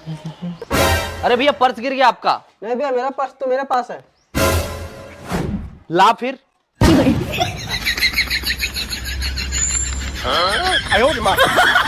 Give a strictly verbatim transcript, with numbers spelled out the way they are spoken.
अरे भैया पर्स गिर गया आपका। नहीं भैया, मेरा पर्स तो मेरे पास है। ला फिर। हाँ?